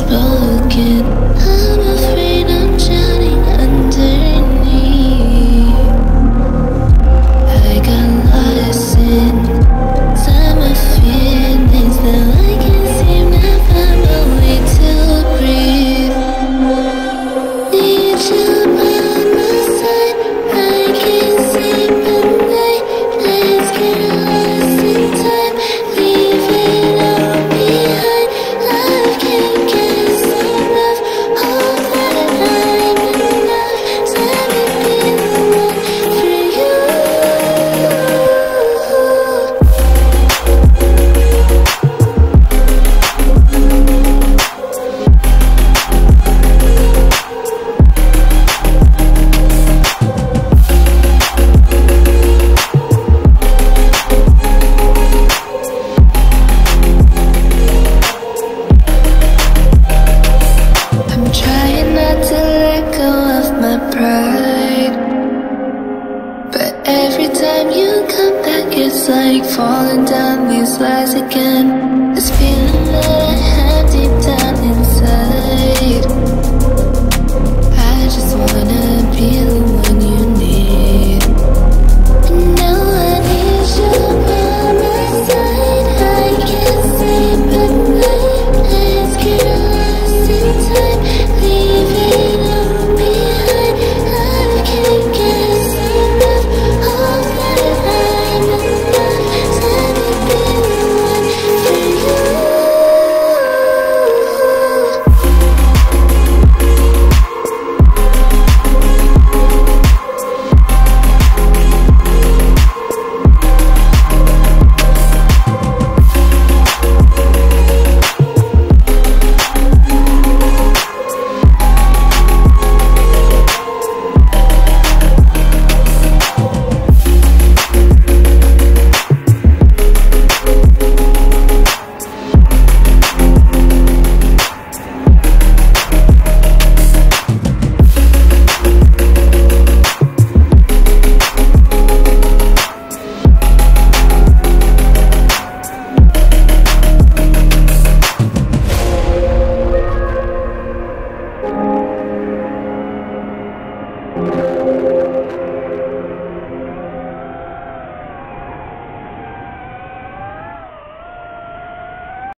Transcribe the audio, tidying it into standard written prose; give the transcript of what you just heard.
spoken. I'm afraid I'm drowning underneath. I got lost inside my feelings that I can't seem to find a way to breathe. Need you by my side, I can't sleep at night. Let's get lost in time, leave it all behind. Love can't get enough, all that I'm enough. Let me be the one for you. I'm trying not to let go of my pride, but every time you come back it's like falling down these lies again. This feeling that